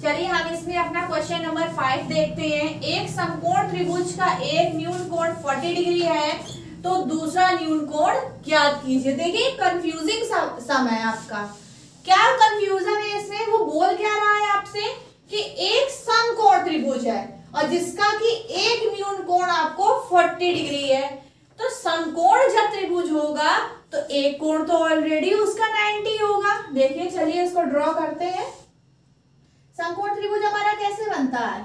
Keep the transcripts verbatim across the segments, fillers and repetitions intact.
चलिए हम इसमें अपना क्वेश्चन नंबर फाइव देखते हैं। एक समकोण त्रिभुज का एक न्यून कोण चालीस डिग्री है तो दूसरा न्यून कोण ज्ञात कीजिए। देखिए कंफ्यूजिंग सम है आपका। क्या कंफ्यूजन है इसमें? वो बोल क्या रहा है आपसे कि एक समकोण त्रिभुज है और जिसका कि एक न्यून कोण आपको चालीस डिग्री है। तो समकोण जब त्रिभुज होगा तो एक कोण तो ऑलरेडी उसका नब्बे होगा। देखिए चलिए इसको ड्रॉ करते हैं। समकोण त्रिभुज हमारा कैसे बनता है?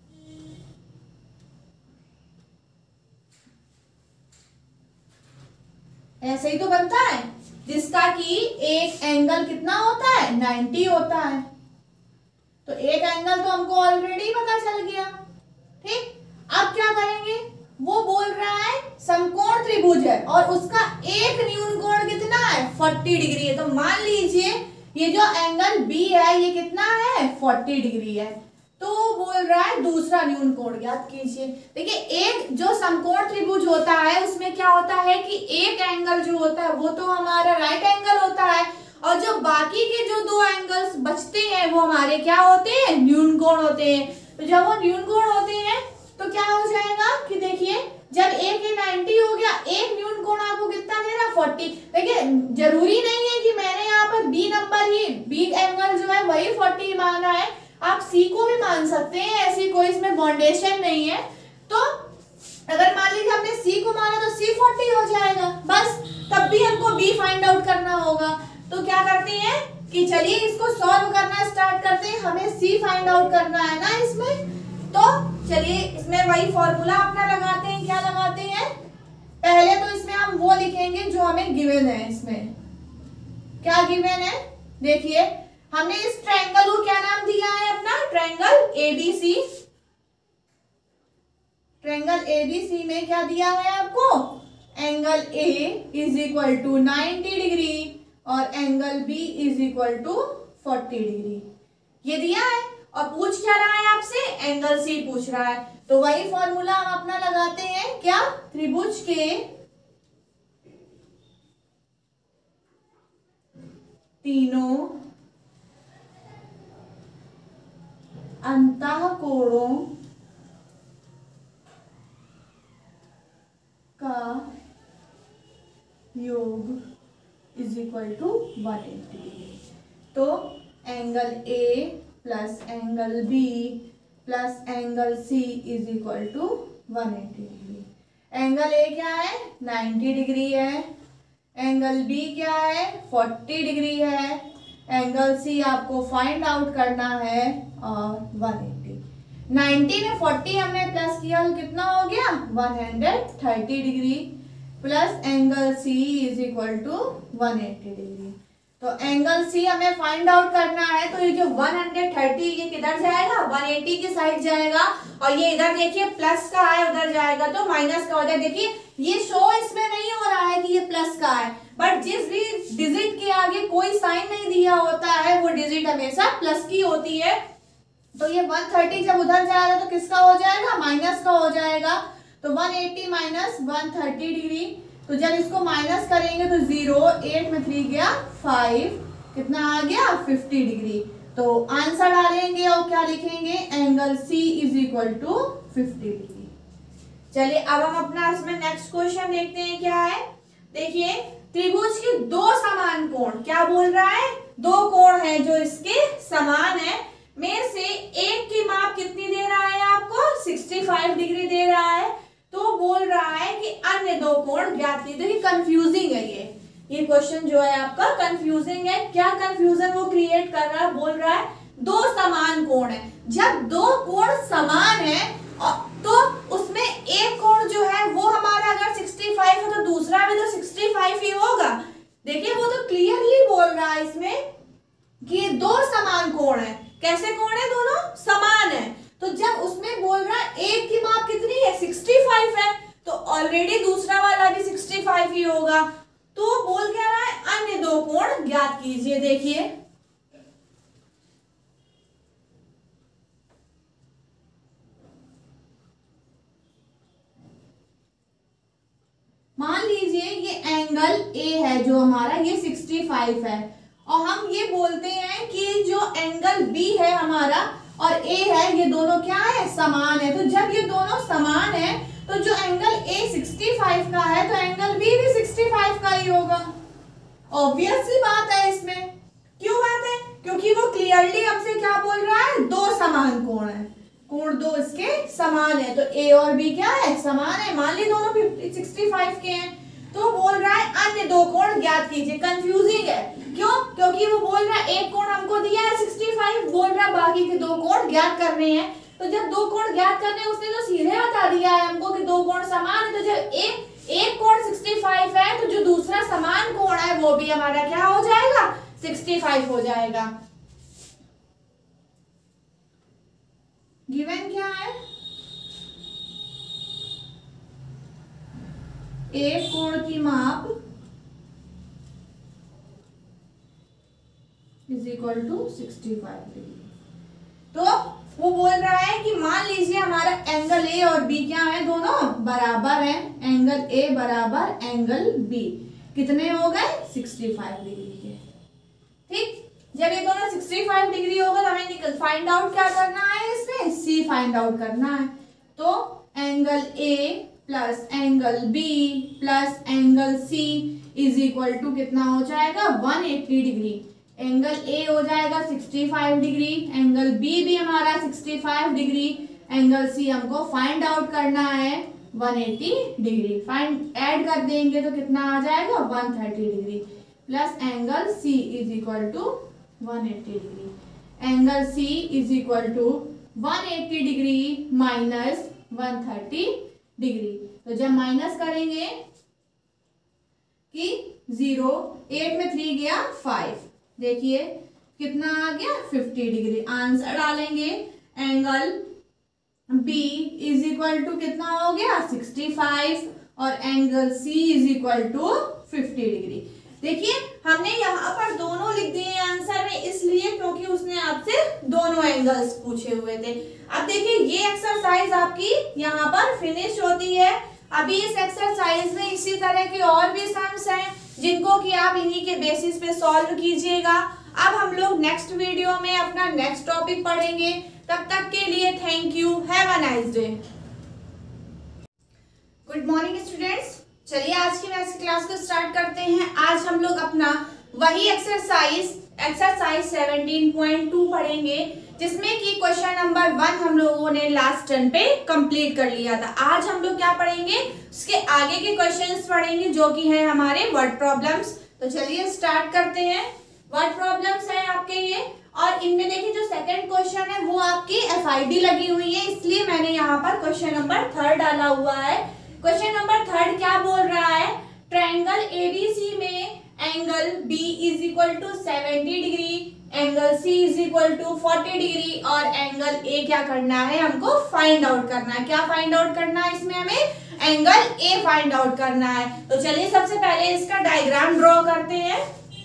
ऐसे ही तो बनता है, जिसका कि एक एंगल कितना होता है, नब्बे होता है। तो एक एंगल तो हमको ऑलरेडी पता चल गया। ठीक, अब क्या करेंगे? वो बोल रहा है समकोण त्रिभुज है और उसका एक न्यून कोण कितना है, चालीस डिग्री है। तो मान लीजिए ये जो एंगल बी है ये कितना है, चालीस डिग्री है। तो बोल रहा है दूसरा न्यून कोण ज्ञात कीजिए। देखिए एक जो समकोण त्रिभुज होता है उसमें क्या होता है कि एक एंगल जो होता है वो तो हमारा राइट एंगल होता है और जो बाकी के जो दो एंगल्स बचते हैं वो हमारे क्या होते हैं, न्यून कोण होते हैं। तो जब वो न्यून कोण होते हैं तो क्या हो जाएगा कि देखिए जब एक ये नब्बे हो गया, एक न्यून कोण आपको कितना दे रहा है, चालीस। देखिए जरूरी नहीं है कि मैंने यहाँ पर बी नंबर ही बी एंगल जो है वही चालीस माना है, आप सी को भी मान सकते हैं, ऐसी कोई इसमें बाउंडेशन नहीं है। तो अगर मान लीजिए हमने सी को माना तो सी चालीस हो जाएगा बस, तब भी हमको बी फाइंड आउट करना होगा। तो क्या करते हैं कि चलिए इसको सॉल्व करना स्टार्ट करते हैं। हमें सी फाइंड आउट करना है ना इसमें, तो चलिए इसमें वही फॉर्मूला अपना लगाते हैं। क्या लगाते हैं? पहले तो इसमें हम वो लिखेंगे जो हमें गिवन है। इसमें क्या गिवन है? देखिए हमने इस ट्रायंगल को क्या नाम दिया है अपना, ट्रायंगल एबीसी। ट्रायंगल एबीसी में क्या दिया है आपको, angle A is equal to ninety degree और angle B is equal to forty degree, ये दिया है। और पूछ क्या रहा है आपसे, एंगल सी पूछ रहा है। तो वही फॉर्मूला हम अपना लगाते हैं। क्या? त्रिभुज के तीनों अंतःकोणों का योग is equal to one eighty degree. तो angle A plus angle B plus angle C is equal to one eighty degree. Angle A क्या है, नब्बे डिग्री है। एंगल बी क्या है, चालीस डिग्री है। एंगल सी आपको फाइंड आउट करना है और वन एटी। नब्बे में चालीस हमने प्लस किया तो कितना हो गया, एक सौ तीस degree plus angle C is equal to one eighty degree. तो एंगल सी हमें फाइंड आउट करना है। तो ये जो एक सौ तीस ये किधर जाएगा, एक सौ अस्सी की साइड जाएगा और ये इधर देखिए प्लस का है, उधर जाएगा तो माइनस का हो जाएगा। देखिए ये शो इसमें नहीं हो रहा है कि ये प्लस का है, बट जिस भी डिजिट के आगे कोई साइन नहीं दिया होता है वो डिजिट हमेशा प्लस की होती है। तो ये एक सौ तीस जब उधर जाएगा तो किसका हो जाएगा, माइनस का हो जाएगा। तो एक सौ अस्सी माइनस एक सौ तीस डिग्री, तो जब इसको माइनस करेंगे तो जीरो, एट में थ्री गया फाइव, कितना आ गया पचास डिग्री। तो आंसर डालेंगे और क्या लिखेंगे, angle C is equal to पचास डिग्री। चलिए अब हम अपना इसमें नेक्स्ट क्वेश्चन देखते हैं क्या है। देखिए त्रिभुज के दो समान कोण, क्या बोल रहा है, दो कोण है जो इसके समान है, में से एक की माप कितनी दे रहा है आपको, पैंसठ डिग्री दे रहा है। तो बोल रहा है कि अन्य दो कोण ज्ञात कीजिए। देखिए कंफ्यूजिंग है ये ये क्वेश्चन जो है आपका कंफ्यूजिंग है। क्या कंफ्यूजन वो क्रिएट कर रहा है, बोल रहा है दो समान कोण है। जब दो कोण समान है तो उसमें एक कोण जो है वो हमारा अगर पैंसठ है तो दूसरा भी तो पैंसठ ही होगा। देखिए वो तो क्लियरली बोल रहा है इसमें कि दो समान कोण है। कैसे कोण है, दोनों समान है। तो जब उसमें बोल रहा है एक की माप कितनी है, पैंसठ है, तो ऑलरेडी दूसरा वाला भी पैंसठ ही होगा। तो बोल क्या रहा है, अन्य दो कोण ज्ञात कीजिए। देखिए मान लीजिए ये एंगल ए है जो हमारा, ये पैंसठ है और हम ये बोलते हैं कि जो एंगल बी है हमारा और ए है, ये दोनों क्या है, समान है। तो जब ये दोनों समान है तो जो एंगल ए पैंसठ का है तो एंगल बी भी पैंसठ का ही होगा। ऑब्वियस सी बात है इसमें। क्यों बात है? क्योंकि वो क्लियरली हमसे क्या बोल रहा है, दो समान कोण है, कोण दो इसके समान है। तो ए और बी क्या है, समान है। मान ली दोनों पैंसठ के हैं तो बोल रहा है अन्य दो कोण ज्ञात कीजिए। कंफ्यूजिंग है, क्यों? क्योंकि वो बोल रहा है एक कोण हमको दिया है पैंसठ, बोल रहा है बाकी के दो कोण ज्ञात करने हैं। तो जब दो कोण ज्ञात करने हैं उसने तो सीधे बता दिया है हमको कि दो कोण समान है। तो जब एक एक कोण पैंसठ है तो जो दूसरा समान कोण है वो भी हमारा क्या हो जाएगा, पैंसठ हो जाएगा। गिवन क्या है, एक कोण की माप is equal to sixty five degree. तो वो बोल रहा है कि मान लीजिए हमारा एंगल ए और बी क्या है, दोनों बराबर हैं। एंगल ए बराबर एंगल बी कितने हो गए, पैंसठ डिग्री के। ठीक, जब ये दोनों पैंसठ डिग्री होगा तो हमें निकल फाइंड आउट क्या करना है, इसमें सी फाइंड आउट करना है। तो angle A plus angle B plus angle C is equal to कितना हो जाएगा, एक सौ अस्सी डिग्री। एंगल ए हो जाएगा पैंसठ डिग्री, एंगल बी भी हमारा पैंसठ डिग्री, एंगल सी हमको फाइंड आउट करना है एक सौ अस्सी डिग्री। फाइंड ऐड कर देंगे तो कितना आ जाएगा, एक सौ तीस degree plus angle C is equal to एक सौ अस्सी degree. Angle C is equal to एक सौ अस्सी डिग्री माइनस एक सौ तीस डिग्री। तो जब माइनस करेंगे कि जीरो, एट में थ्री गया फाइव, देखिए कितना आ गया, पचास डिग्री। आंसर डालेंगे, angle B is equal to कितना हो गया, पैंसठ, और angle C is equal to पचास डिग्री। देखिए हमने यहाँ पर दोनों लिख दिए आंसर में, इसलिए क्योंकि उसने आपसे दोनों एंगल्स पूछे हुए थे। अब देखिए ये एक्सरसाइज आपकी यहाँ पर फिनिश होती है। अभी इस एक्सरसाइज में इसी तरह के और भी सम्स हैं जिनको कि आप इन्हीं के बेसिस पे सॉल्व कीजिएगा। अब हम लोग नेक्स्ट वीडियो में अपना नेक्स्ट टॉपिक पढ़ेंगे। तब तक के लिए thank you, have a nice day. Good morning students, चलिए आज की मैथ्स क्लास को स्टार्ट करते हैं। आज हम लोग अपना वही exercise exercise seventeen point two पढ़ेंगे, जिसमें कि क्वेश्चन नंबर वन हम लोगों ने लास्ट टर्न पे कंप्लीट कर लिया था। आज हम लोग क्या पढ़ेंगे, उसके आगे के क्वेश्चंस पढ़ेंगे जो कि है हमारे वर्ड प्रॉब्लम्स। तो चलिए स्टार्ट करते हैं। वर्ड प्रॉब्लम्स है आपके ये, और इनमें देखिए जो सेकंड क्वेश्चन है वो आपकी एफ आई डी लगी हुई है, इसलिए मैंने यहाँ पर क्वेश्चन नंबर थर्ड डाला हुआ है। क्वेश्चन नंबर थर्ड क्या बोल रहा है, ट्रायंगल एबीसी में angle B is equal to seventy degree, angle C is equal to forty degree, और एंगल ए क्या करना है, हमको फाइंड आउट करना है। क्या फाइंड आउट करना है, इसमें हमें एंगल ए फाइंड आउट करना है। तो चलिए सबसे पहले इसका डायग्राम ड्रॉ करते हैं।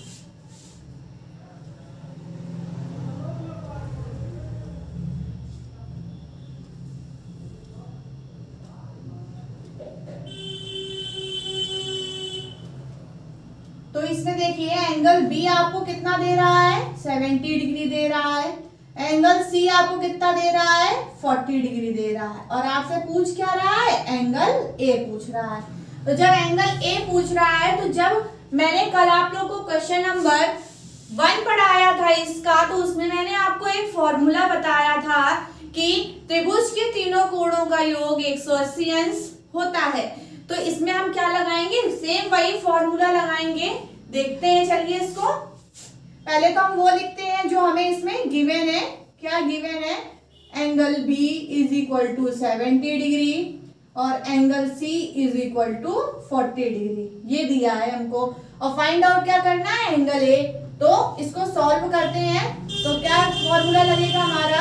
तो इसमें देखिए एंगल बी आपको कितना दे रहा है, सेवेंटी डिग्री दे रहा है। एंगल सी आपको कितना दे रहा है, फोर्टी डिग्री दे रहा है। और आपसे पूछ क्या रहा है, एंगल ए पूछ रहा है। तो जब एंगल ए पूछ रहा है, तो जब मैंने कल आप लोग को क्वेश्चन नंबर वन पढ़ाया था इसका, तो उसमें मैंने आपको एक फॉर्मूला बताया था कि त्रिभुज के तीनों कोणों का योग एक सौ अस्सी अंश होता है। तो इसमें हम क्या लगाएंगे, सेम वही फॉर्मूला लगाएंगे। देखते हैं, चलिए इसको पहले तो हम वो लिखते हैं जो हमें इसमें गिवन है। क्या गिवन है, angle B is equal to seventy degree और angle C is equal to forty degree, ये दिया है हमको। और फाइंड आउट क्या करना है, एंगल ए। तो इसको सॉल्व करते हैं, तो क्या फॉर्मूला लगेगा हमारा,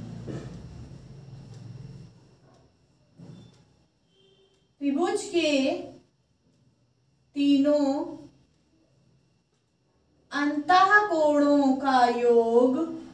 त्रिभुज के तीनों अंतः कोणों का योग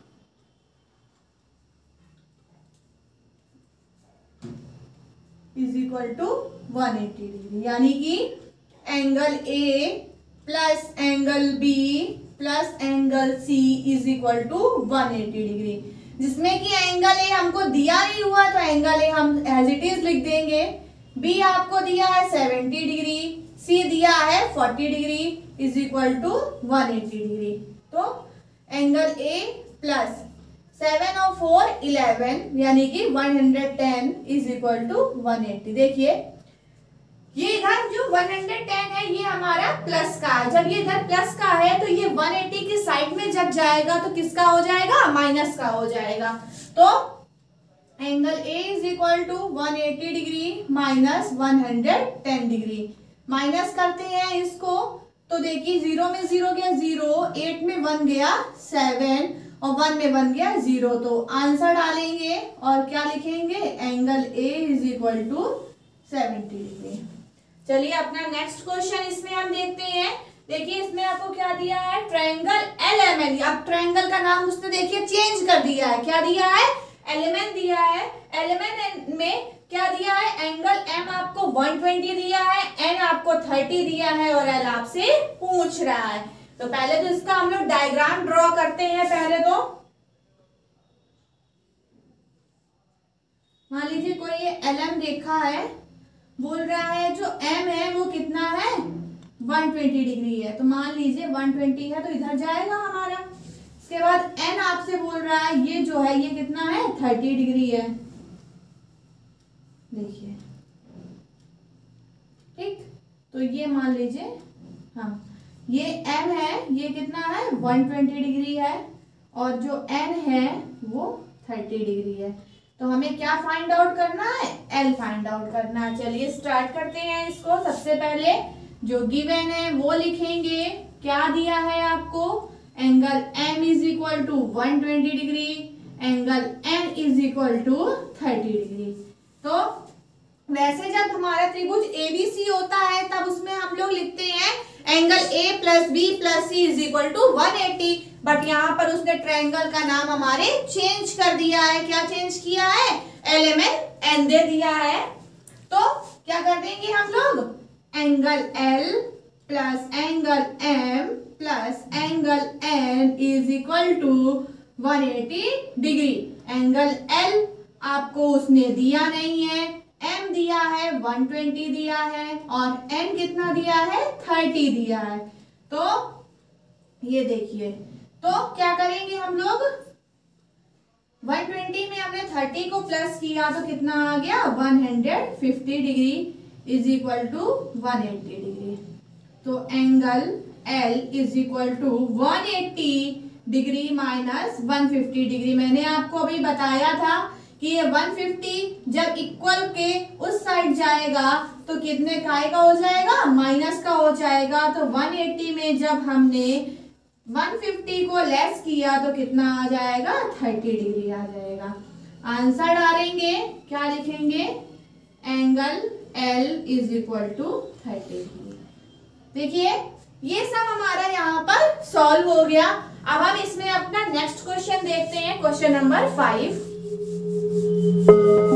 is equal to one eighty degree, यानी कि angle A plus angle B plus angle C is equal to one eighty degree. जिसमें कि एंगल ए हमको दिया नहीं हुआ तो एंगल ए हम एज इट इज लिख देंगे। बी आपको दिया है सेवेंटी डिग्री, सी दिया है forty degree is equal to one eighty degree. तो एंगल ए प्लस सेवन और फोर इलेवन यानी कि one hundred ten is equal to one eighty. देखिए ये इधर जो वन हंड्रेड टेन है ये हमारा प्लस का है, जब ये इधर प्लस का है तो ये वन एटी की साइड में जब जाएगा तो किसका हो जाएगा, माइनस का हो जाएगा। तो angle A is equal to one eighty degree minus one hundred ten degree. Minus करते हैं इसको तो देखिए जीरो में जीरो गया जीरो, एट में वन गया सेवन और वन में वन गया जीरो। तो आंसर डालेंगे और क्या लिखेंगे, angle A is equal to seventy degree. चलिए अपना नेक्स्ट क्वेश्चन इसमें हम देखते हैं। देखिए इसमें आपको क्या दिया है, ट्रायंगल एल एम एन। अब ट्रायंगल का नाम उसने देखिए चेंज कर दिया है, क्या दिया है, एलिमेंट दिया है। एलिमेंट में क्या दिया है, एंगल एम आपको वन ट्वेंटी दिया है, एन आपको थर्टी दिया है और एल आपसे पूछ रहा है। तो पहले तो इसका हम लोग डायग्राम ड्रॉ करते हैं। पहले तो मान लीजिए कोई ये एल एम रेखा है, बोल रहा है जो m है वो कितना है, वन ट्वेंटी डिग्री है। तो मान लीजिए वन ट्वेंटी है तो इधर जाएगा हमारा। इसके बाद n आपसे बोल रहा है ये जो है ये कितना है, थर्टी डिग्री है। देखिए ठीक, तो ये मान लीजिए हाँ ये m है ये कितना है, वन ट्वेंटी डिग्री है और जो n है वो थर्टी डिग्री है। तो हमें क्या फाइंड आउट करना है, L फाइंड आउट करना है। चलिए स्टार्ट करते हैं इसको। सबसे पहले जो गिवन है वो लिखेंगे। क्या दिया है आपको, angle M is equal to one twenty degree, angle N is equal to thirty degree. तो वैसे जब हमारा त्रिभुज A B C होता है तब उसमें हम लोग लिखते हैं angle A plus B plus C is equal to one eighty. But यहाँ पर उसने ट्रायंगल का नाम हमारे चेंज कर दिया है। क्या चेंज किया है, एलिमेंट एन दे दिया है। तो क्या कर देंगे हम लोग, angle L plus angle M plus angle N is equal to one eighty degree. Angle L आपको उसने दिया नहीं है, M दिया है वन ट्वेंटी दिया है और N कितना दिया है, थर्टी दिया है। तो ये देखिए, तो क्या करेंगे हम लोग, वन ट्वेंटी में हमने थर्टी को प्लस किया तो कितना आ गया, one hundred fifty degree is equal to one eighty degree. तो angle L is equal to one eighty degree minus one fifty degree. मैंने आपको अभी बताया था कि ये वन फिफ्टी जब इक्वल के उस साइड जाएगा तो कितने काय का हो जाएगा, माइनस का हो जाएगा। तो वन एटी में जब हमने वन फिफ्टी को लेस किया तो कितना आ जाएगा, थर्टी डिग्री आ जाएगा। आंसर डालेंगे, क्या लिखेंगे, angle L is equal to thirty degree. देखिए ये सब हमारा यहाँ पर सॉल्व हो गया। अब हम इसमें अपना नेक्स्ट क्वेश्चन देखते हैं, क्वेश्चन नंबर फाइव।